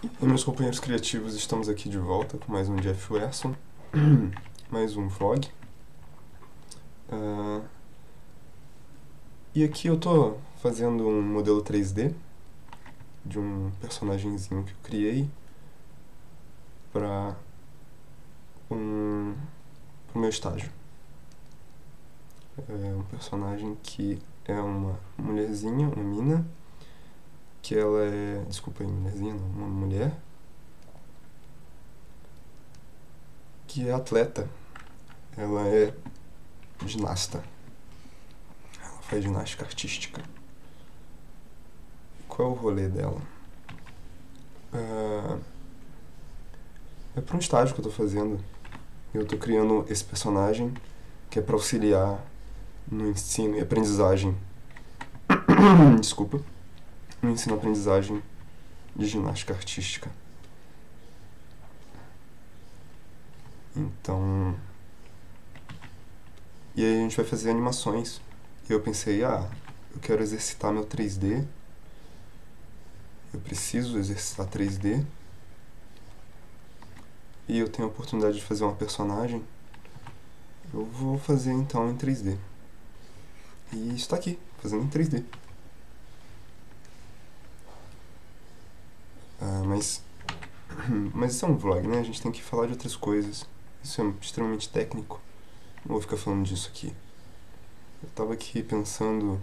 E meus companheiros criativos, estamos aqui de volta com mais um Jeff Werson, mais um vlog. E aqui eu tô fazendo um modelo 3D de um personagemzinho que eu criei para o meu estágio. É um personagem que é uma mulherzinha, uma mina, que ela é... Desculpa aí, mulherzinha não, uma mulher que é atleta. Ela é ginasta. Ela faz ginástica artística. Qual é o rolê dela? É para um estágio que eu tô fazendo. Eu tô criando esse personagem que é para auxiliar no ensino e aprendizagem. Desculpa. No ensino e aprendizagem de ginástica artística. Então... E aí a gente vai fazer animações. E eu pensei, eu quero exercitar meu 3D. Eu preciso exercitar 3D. E eu tenho a oportunidade de fazer uma personagem. Eu vou fazer então em 3D. E isso tá aqui, fazendo em 3D. Mas isso é um vlog, né? A gente tem que falar de outras coisas. Isso é extremamente técnico. Não vou ficar falando disso aqui. Eu tava aqui pensando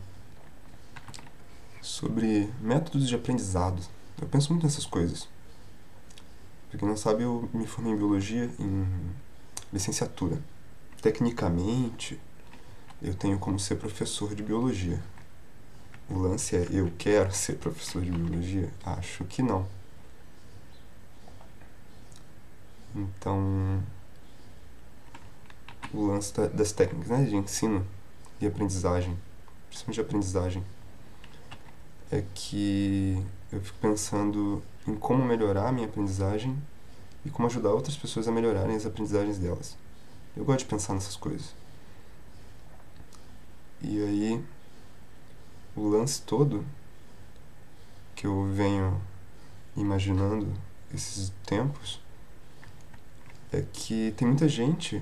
sobre métodos de aprendizado. Eu penso muito nessas coisas. Pra quem não sabe, eu me formei em biologia em licenciatura. Tecnicamente, eu tenho como ser professor de biologia. O lance é, eu quero ser professor de biologia? Acho que não. Então, o lance das técnicas, né, de ensino e aprendizagem, principalmente de aprendizagem, é que eu fico pensando em como melhorar a minha aprendizagem e como ajudar outras pessoas a melhorarem as aprendizagens delas. Eu gosto de pensar nessas coisas. E aí, o lance todo que eu venho imaginando esses tempos é que tem muita gente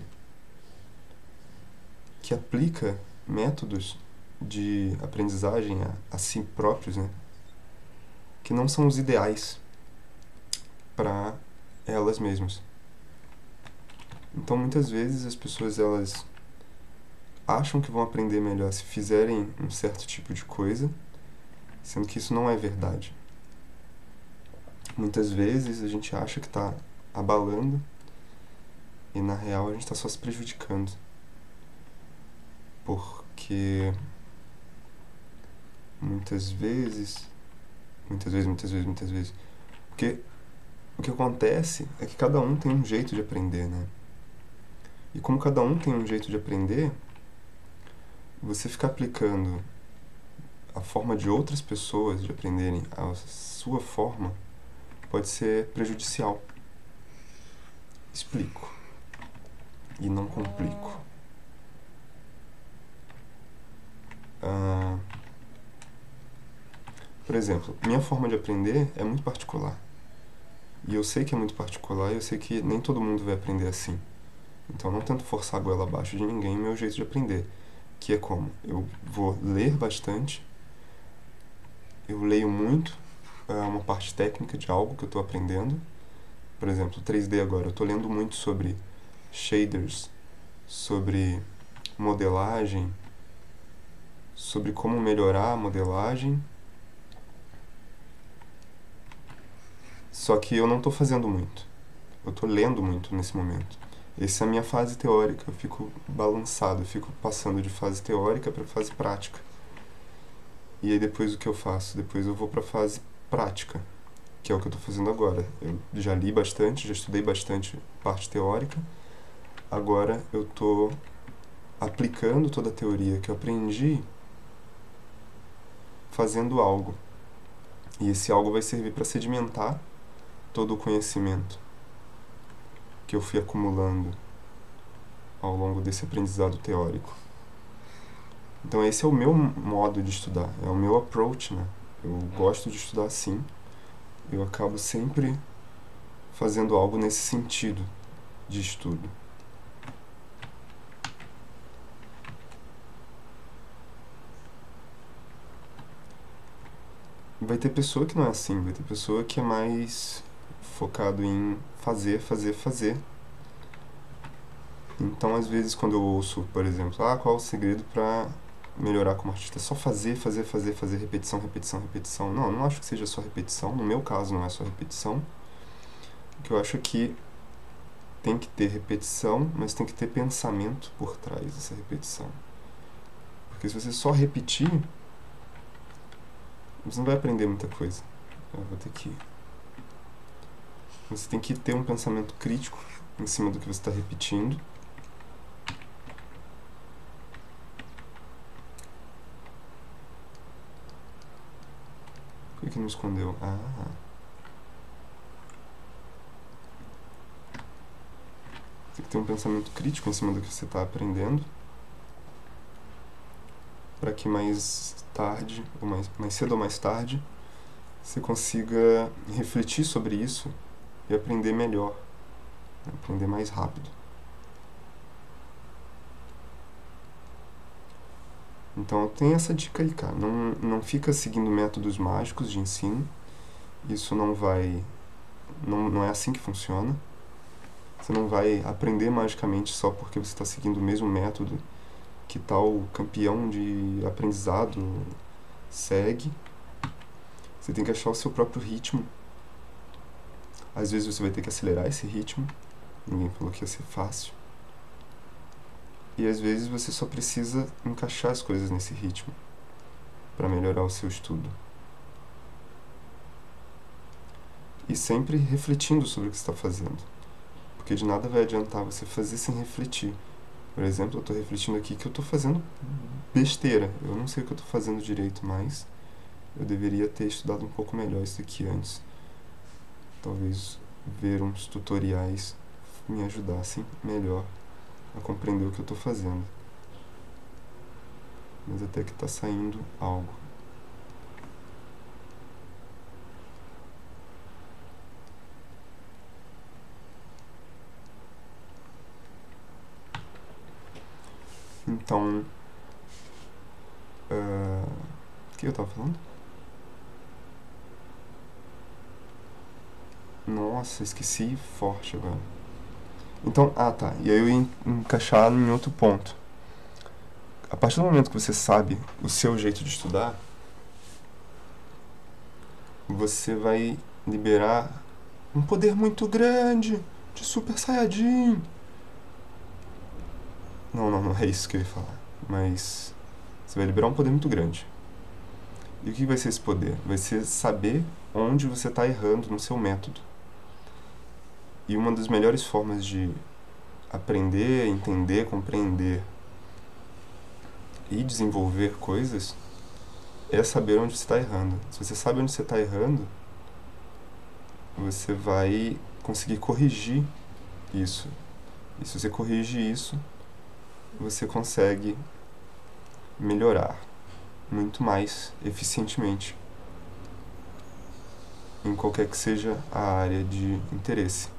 que aplica métodos de aprendizagem a si próprios, né, que não são os ideais para elas mesmas. Então, muitas vezes as pessoas elas acham que vão aprender melhor se fizerem um certo tipo de coisa, sendo que isso não é verdade. Muitas vezes a gente acha que está abalando e na real a gente está só se prejudicando. Porque muitas vezes, porque o que acontece é que cada um tem um jeito de aprender, né? E como cada um tem um jeito de aprender, você ficar aplicando a forma de outras pessoas de aprenderem a sua forma pode ser prejudicial. Explico. E não complico. Por exemplo, minha forma de aprender é muito particular. E eu sei que é muito particular e eu sei que nem todo mundo vai aprender assim. Então eu não tento forçar a goela abaixo de ninguém o meu jeito de aprender. Que é como? Eu vou ler bastante, eu leio muito uma parte técnica de algo que eu estou aprendendo. Por exemplo, 3D agora, eu estou lendo muito sobre shaders, sobre modelagem, sobre como melhorar a modelagem. Só que eu não estou fazendo muito. Eu estou lendo muito nesse momento. Essa é a minha fase teórica. Eu fico balançado, eu fico passando de fase teórica para fase prática. E aí depois o que eu faço? Depois eu vou para a fase prática, que é o que eu estou fazendo agora. Eu já li bastante, já estudei bastante parte teórica. Agora eu estou aplicando toda a teoria que eu aprendi fazendo algo. E esse algo vai servir para sedimentar todo o conhecimento que eu fui acumulando ao longo desse aprendizado teórico. Então esse é o meu modo de estudar, é o meu approach, né? Eu gosto de estudar assim eu acabo sempre fazendo algo nesse sentido de estudo. Vai ter pessoa que não é assim, vai ter pessoa que é mais focado em fazer, fazer, fazer. Então, às vezes, quando eu ouço, por exemplo, qual é o segredo para melhorar como artista? É só fazer, fazer, fazer, fazer, repetição, repetição, repetição. Não, eu não acho que seja só repetição. No meu caso, não é só repetição. O que eu acho é que tem que ter repetição, mas tem que ter pensamento por trás dessa repetição. Porque se você só repetir, você não vai aprender muita coisa. Eu vou ter que... Você tem que ter um pensamento crítico em cima do que você está repetindo. Por que não escondeu? Tem que ter um pensamento crítico em cima do que você está aprendendo, para que mais tarde, ou mais cedo ou mais tarde, você consiga refletir sobre isso e aprender melhor, aprender mais rápido. Então tem essa dica aí, cara. Não fica seguindo métodos mágicos de ensino. Isso não é assim que funciona. Você não vai aprender magicamente só porque você está seguindo o mesmo método que tal campeão de aprendizado segue. Você tem que achar o seu próprio ritmo. Às vezes você vai ter que acelerar esse ritmo. Ninguém falou que ia ser fácil. E às vezes você só precisa encaixar as coisas nesse ritmo para melhorar o seu estudo. E sempre refletindo sobre o que você está fazendo. Porque de nada vai adiantar você fazer sem refletir. Por exemplo, eu estou refletindo aqui que eu estou fazendo besteira. Eu não sei o que eu estou fazendo direito, mas eu deveria ter estudado um pouco melhor isso aqui antes. Talvez ver uns tutoriais me ajudassem melhor a compreender o que eu estou fazendo. Mas até que está saindo algo. Então, o que eu estava falando? Nossa, esqueci forte agora. Então, tá. E aí eu ia encaixar em outro ponto. A partir do momento que você sabe o seu jeito de estudar, você vai liberar um poder muito grande de Super Saiyajin. Não é isso que eu ia falar. Mas você vai liberar um poder muito grande. E o que vai ser esse poder? Vai ser saber onde você está errando no seu método. E uma das melhores formas de aprender, entender, compreender e desenvolver coisas é saber onde você está errando. Se você sabe onde você está errando, você vai conseguir corrigir isso. E se você corrige isso, você consegue melhorar muito mais eficientemente em qualquer que seja a área de interesse.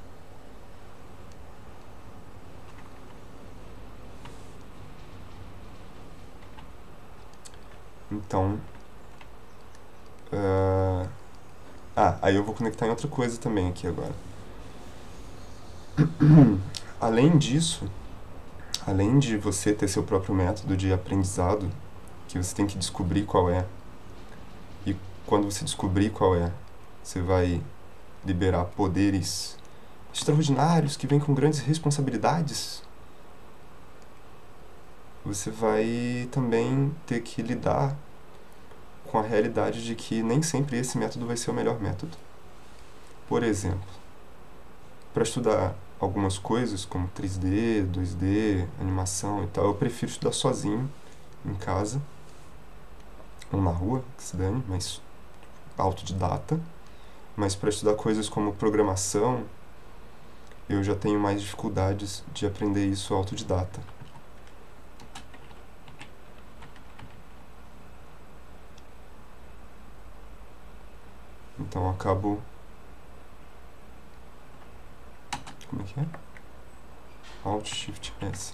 Então, aí eu vou conectar em outra coisa também aqui agora. Além disso, além de você ter seu próprio método de aprendizado, que você tem que descobrir qual é, e quando você descobrir qual é, você vai liberar poderes extraordinários que vêm com grandes responsabilidades, você vai também ter que lidar com a realidade de que nem sempre esse método vai ser o melhor método. Por exemplo, para estudar algumas coisas como 3D, 2D, animação e tal, eu prefiro estudar sozinho, em casa, ou na rua, que se dane, mas autodidata. Mas para estudar coisas como programação, eu já tenho mais dificuldades de aprender isso autodidata. Então eu acabo... Como é que é? Alt Shift S.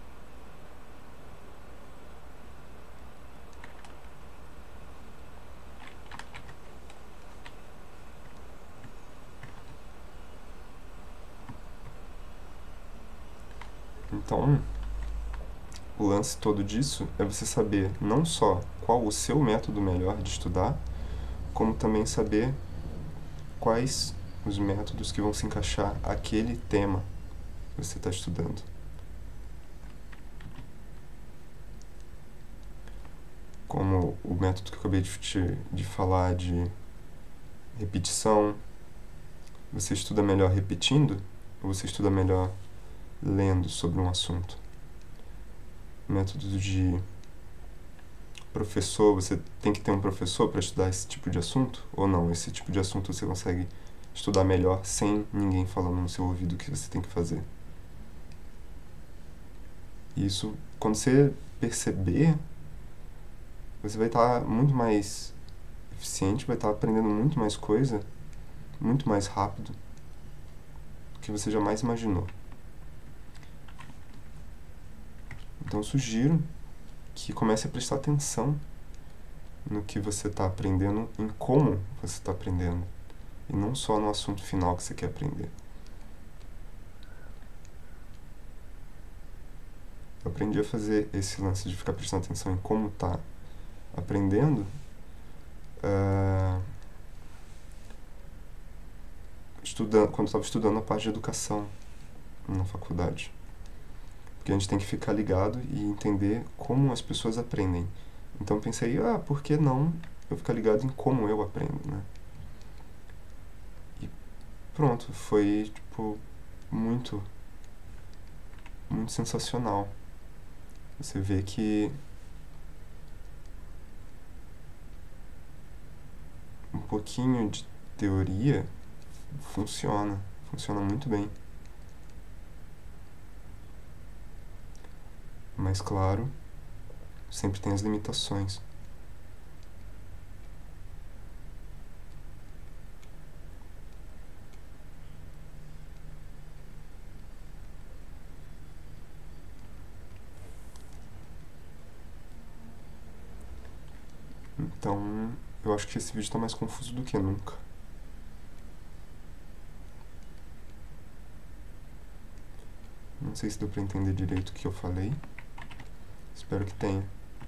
Então, o lance todo disso é você saber não só qual o seu método melhor de estudar, como também saber quais os métodos que vão se encaixar àquele tema que você está estudando. Como o método que eu acabei de falar de repetição, você estuda melhor repetindo ou você estuda melhor lendo sobre um assunto? Método de professor, você tem que ter um professor para estudar esse tipo de assunto? Ou não? Esse tipo de assunto você consegue estudar melhor sem ninguém falando no seu ouvido o que você tem que fazer. E isso, quando você perceber, você vai estar muito mais eficiente, vai estar aprendendo muito mais coisa, muito mais rápido do que você jamais imaginou. Então eu sugiro que comece a prestar atenção no que você está aprendendo, em como você está aprendendo, e não só no assunto final que você quer aprender. Eu aprendi a fazer esse lance de ficar prestando atenção em como está aprendendo quando estava estudando a parte de educação na faculdade. Porque a gente tem que ficar ligado e entender como as pessoas aprendem. Então pensei, por que não eu ficar ligado em como eu aprendo, né? E pronto, foi, muito, muito sensacional. Você vê que um pouquinho de teoria funciona muito bem. Mas claro, sempre tem as limitações. Então, eu acho que esse vídeo está mais confuso do que nunca. Não sei se deu para entender direito o que eu falei. Espero que tenha.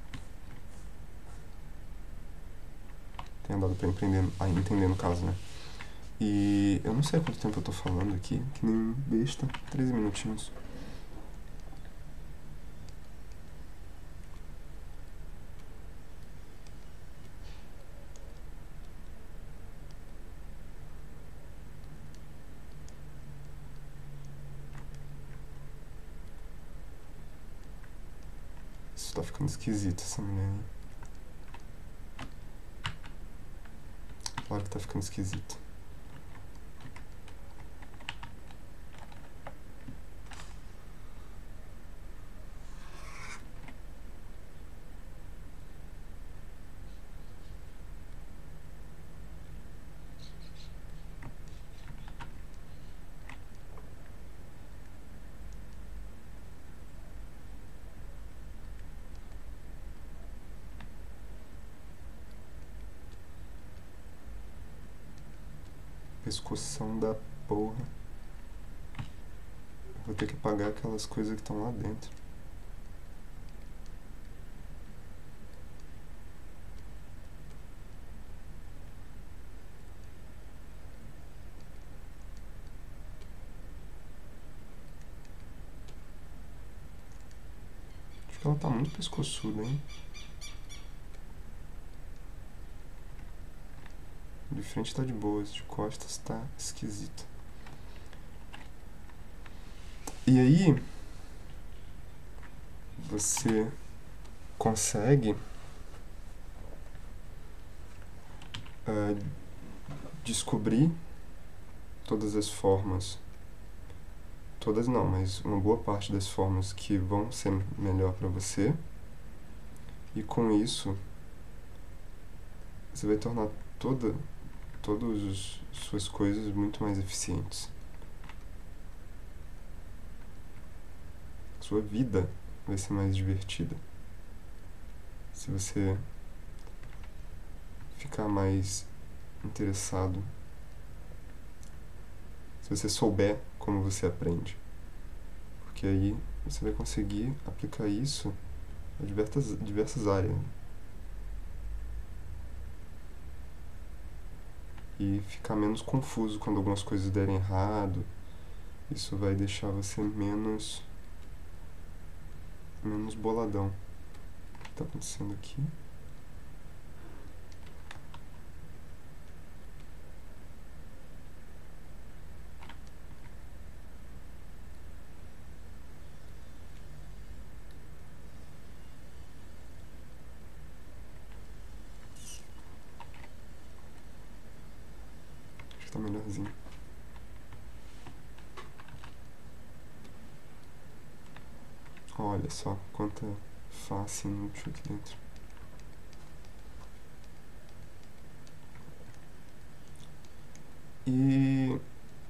Tenha dado para entender no caso, né? E eu não sei há quanto tempo eu tô falando aqui, que nem um besta. 13 minutinhos. Isso tá ficando esquisito, essa mulher aí. Claro que tá ficando esquisito. Pescoção da porra. Vou ter que apagar aquelas coisas que estão lá dentro. Acho que ela tá muito pescoçuda, hein? De frente tá de boas, de costas tá esquisito. E aí, você consegue descobrir todas as formas, todas não, mas uma boa parte das formas que vão ser melhor para você, e com isso você vai tornar todo todas as suas coisas muito mais eficientes. Sua vida vai ser mais divertida se você ficar mais interessado, se você souber como você aprende. Porque aí você vai conseguir aplicar isso a diversas áreas. E ficar menos confuso quando algumas coisas derem errado. Isso vai deixar você menos boladão. O que tá acontecendo aqui? Acho que tá melhorzinho. Olha só quanta face inútil aqui dentro. E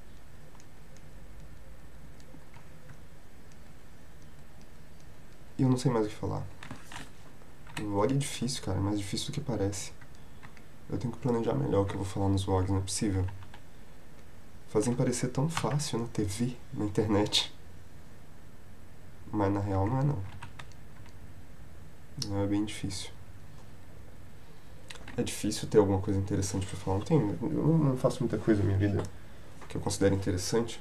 eu não sei mais o que falar. O vlog é difícil, cara, é mais difícil do que parece. Eu tenho que planejar melhor o que eu vou falar nos vlogs, não é possível. Fazem parecer tão fácil na TV, na internet. Mas na real não é não. Não, é bem difícil. É difícil ter alguma coisa interessante pra falar. Eu não faço muita coisa na minha vida que eu considero interessante.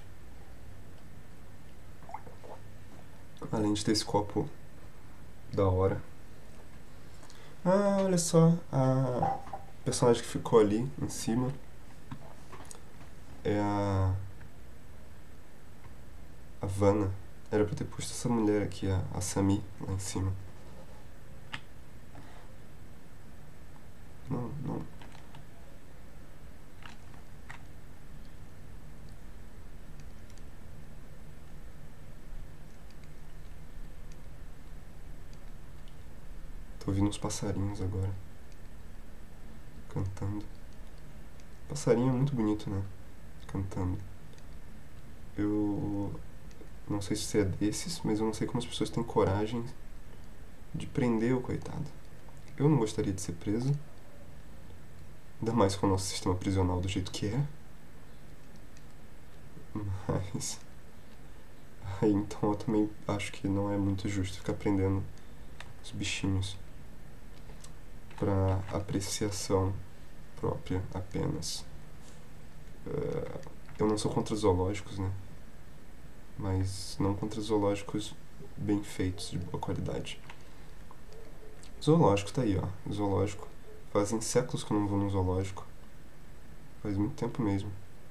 Além de ter esse copo da hora. Ah, olha só. A personagem que ficou ali em cima é a Vanna. Era pra ter posto essa mulher aqui, a Sami, lá em cima. Não. Tô ouvindo uns passarinhos agora. Cantando. Passarinho é muito bonito, né? Cantando. Eu não sei se você é desses, mas eu não sei como as pessoas têm coragem de prender o coitado. Eu não gostaria de ser preso. Ainda mais com o nosso sistema prisional do jeito que é. Mas... aí então eu também acho que não é muito justo ficar prendendo os bichinhos pra apreciação própria apenas. Eu não sou contra zoológicos, né? Mas não contra zoológicos bem feitos, de boa qualidade. Zoológico tá aí, ó. Zoológico. Fazem séculos que eu não vou num zoológico. Faz muito tempo mesmo.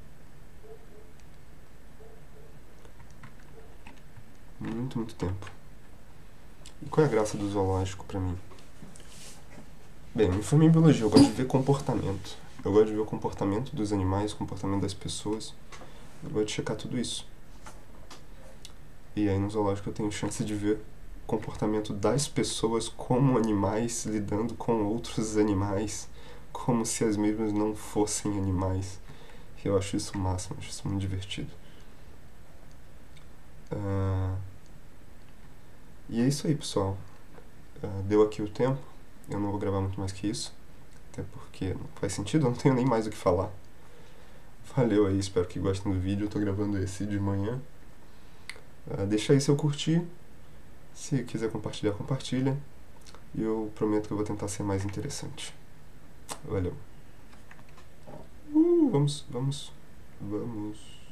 Muito tempo. E qual é a graça do zoológico pra mim? Bem, me formei em biologia, eu gosto de ver comportamento. Eu gosto de ver o comportamento dos animais, o comportamento das pessoas. Eu gosto de checar tudo isso. E aí no zoológico eu tenho chance de ver o comportamento das pessoas como animais, lidando com outros animais, como se as mesmas não fossem animais. E eu acho isso o máximo, acho isso muito divertido. E é isso aí, pessoal. Deu aqui o tempo. Eu não vou gravar muito mais que isso. Até porque não faz sentido, eu não tenho nem mais o que falar. Valeu aí, espero que gostem do vídeo. Eu tô gravando esse de manhã. Deixa aí seu curtir. Se quiser compartilhar, compartilha. E eu prometo que eu vou tentar ser mais interessante. Valeu. Vamos.